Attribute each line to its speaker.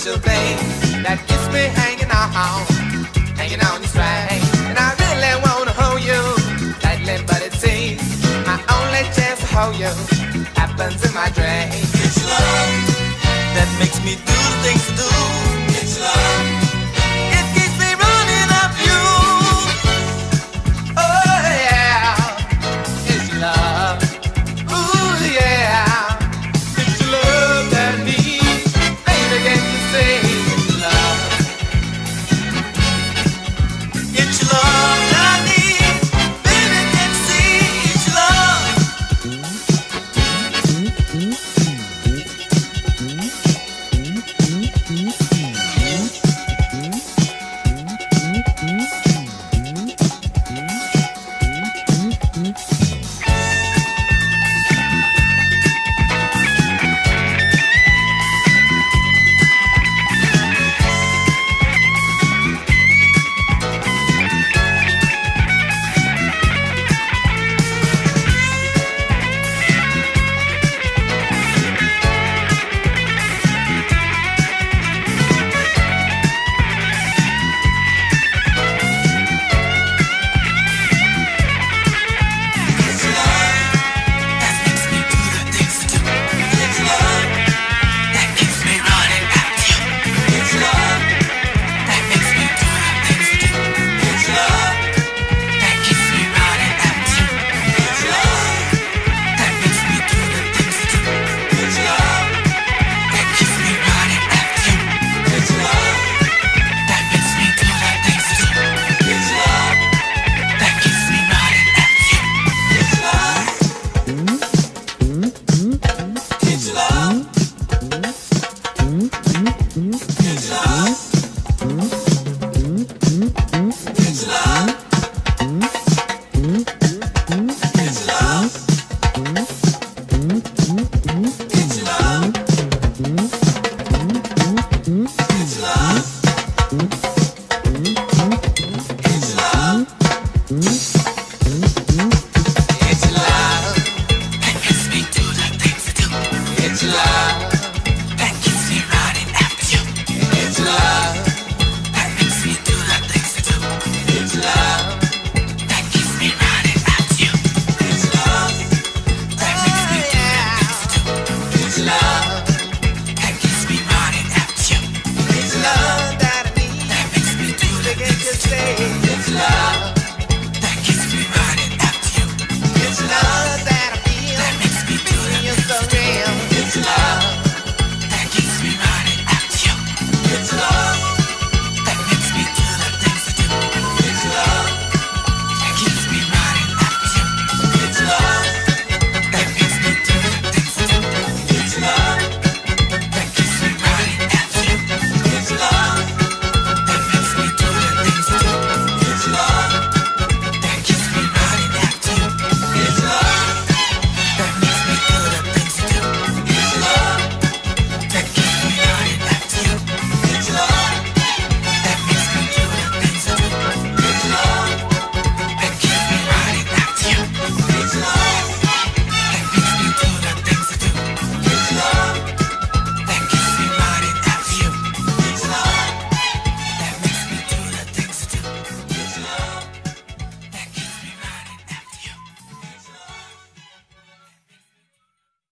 Speaker 1: special thing that keeps me hanging on the string. And I really wanna hold you tightly, but it seems my only chance to hold you happens in my dreams.
Speaker 2: It's love that makes me do the things to do. It's love. It keeps me running after you.
Speaker 1: Oh yeah, it's your love. Ooh yeah, it's your love that needs. Baby, can you say it's love?
Speaker 2: It's your love that I need. Baby, can you see it's your love?
Speaker 1: It's love.